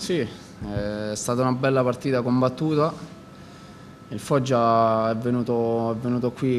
Sì, è stata una bella partita combattuta. Il Foggia è venuto qui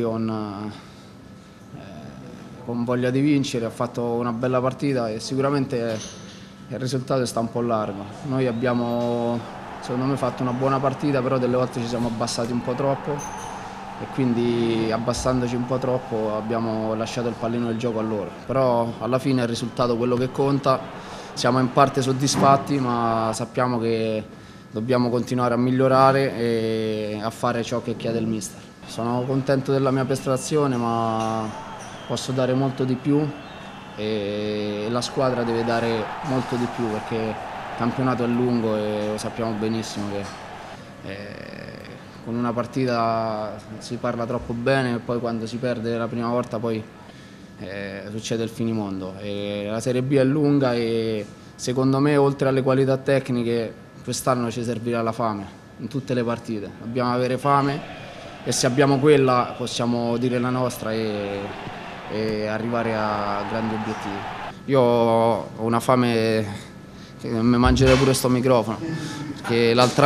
con voglia di vincere, ha fatto una bella partita e sicuramente il risultato sta un po' largo. Noi abbiamo, secondo me, fatto una buona partita, però delle volte ci siamo abbassati un po' troppo e quindi abbassandoci un po' troppo abbiamo lasciato il pallino del gioco a loro. Però alla fine è il risultato quello che conta. Siamo in parte soddisfatti, ma sappiamo che dobbiamo continuare a migliorare e a fare ciò che chiede il mister. Sono contento della mia prestazione, ma posso dare molto di più e la squadra deve dare molto di più perché il campionato è lungo e lo sappiamo benissimo che con una partita si parla troppo bene e poi quando si perde la prima volta poi succede il finimondo. La Serie B è lunga e secondo me oltre alle qualità tecniche quest'anno ci servirà la fame in tutte le partite. Dobbiamo avere fame e se abbiamo quella possiamo dire la nostra e arrivare a grandi obiettivi. Io ho una fame che mi mangerei pure sto microfono, perché l'altro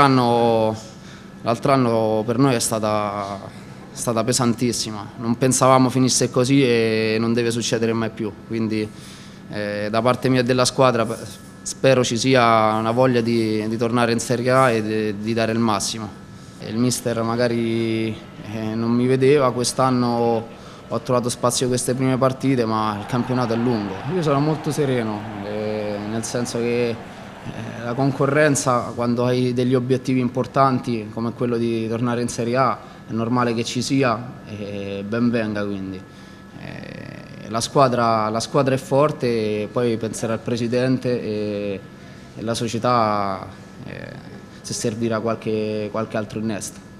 anno per noi è stata pesantissima, non pensavamo finisse così e non deve succedere mai più, quindi da parte mia e della squadra spero ci sia una voglia di tornare in Serie A e di dare il massimo. Il mister magari non mi vedeva, quest'anno ho trovato spazio queste prime partite, ma il campionato è lungo. Io sono molto sereno, nel senso che la concorrenza, quando hai degli obiettivi importanti come quello di tornare in Serie A, è normale che ci sia e ben venga quindi. La squadra è forte e poi penserà al presidente e la società se servirà qualche altro innesto.